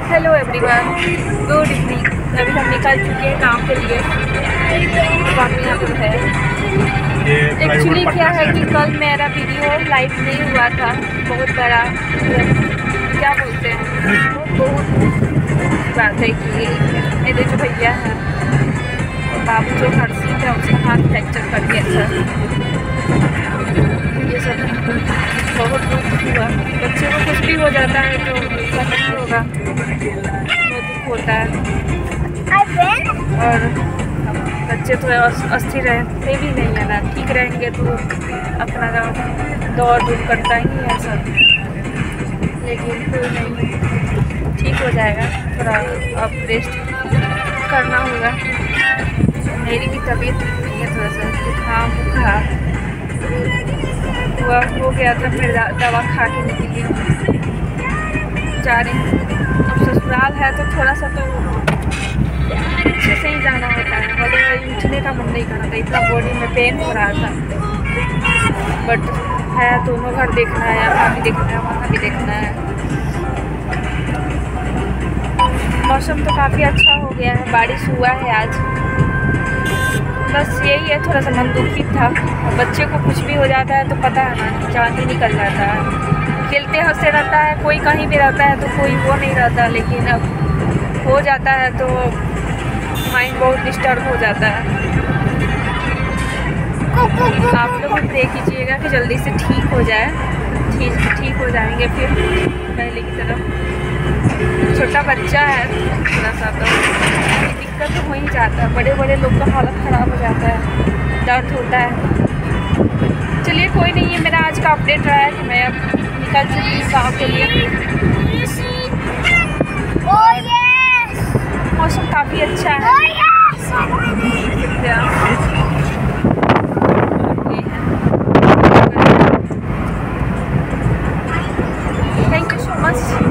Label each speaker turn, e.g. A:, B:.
A: Hello everyone, good evening. अभी हम निकल चुके हैं काम के लिए। मम्मी यहाँ पर है। एक्चुअली क्या है कि कल मेरा वीडियो लाइव नहीं हुआ था। बहुत बड़ा क्या बोलते हैं, बहुत बात है कि मेरे जो भैया हैं बाबू जो हर्षित है उसका हाथ फ्रैक्चर कर दिया था। ये सब बहुत दुख हुआ। बच्चे को कुछ भी हो जाता है तो उसका नहीं होगा, बहुत दुख होता है। और बच्चे तो अस्थिर रहते भी नहीं है ना, ठीक रहेंगे तो अपना दौड़ धूप करता ही है सब, लेकिन कोई नहीं, ठीक हो जाएगा। थोड़ा अब रेस्ट करना होगा। मेरी भी तबीयत ठीक नहीं है, थोड़ा सा जुकाम बुखार हो गया था, फिर दवा खा के निकली जा रही हूँ। अब ससुराल है तो थोड़ा सा तो अच्छे से ही जाना होता है, मगर उठने का मन नहीं कर रहा था, इतना बॉडी में पेन हो रहा था। बट है, दोनों घर देखना है, यहाँ भी देखना है वहाँ भी देखना है। मौसम तो काफ़ी अच्छा हो गया है, बारिश हुआ है आज। बस यही है, थोड़ा सा मन दुखी था। बच्चे को कुछ भी हो जाता है तो पता है ना, जान ही निकल जाता है। खेलते हंसते रहता है, कोई कहीं भी रहता है तो कोई वो नहीं रहता, लेकिन अब हो जाता है तो माइंड बहुत डिस्टर्ब हो जाता है। आप लोग भी प्रे कीजिएगा कि जल्दी से ठीक हो जाए, ठीक हो जाएंगे फिर पहले की तरह। छोटा बच्चा है, थोड़ा सा तो दिक्कत तो हो ही जाता है। बड़े बड़े लोग का हालत ख़राब हो जाता है, दर्द होता है। चलिए कोई नहीं है, मेरा आज का अपडेट रहा है कि मैं अब निकल चुकी हूँ गाँव के लिए। मौसम काफ़ी अच्छा है। Thank you so much.